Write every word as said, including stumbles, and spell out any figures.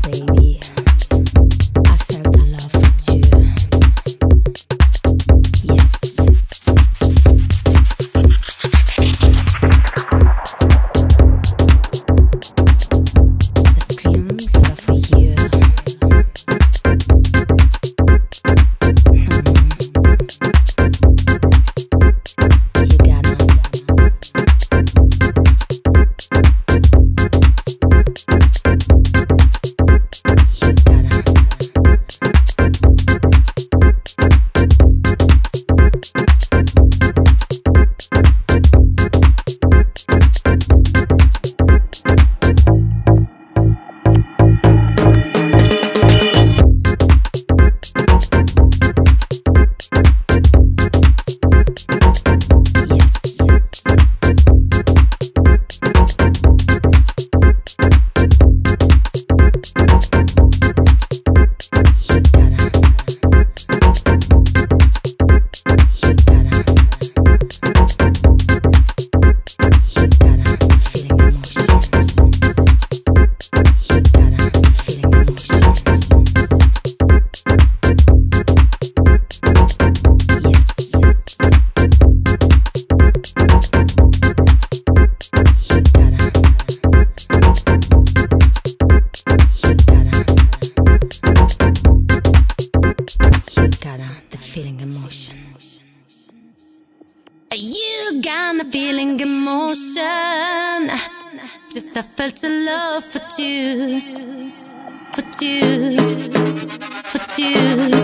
baby. I felt a love for you. Yes. Så scream to love for you. You gotta. Feeling emotion. You got the feeling emotion. Just I felt a love for you, for you, for you.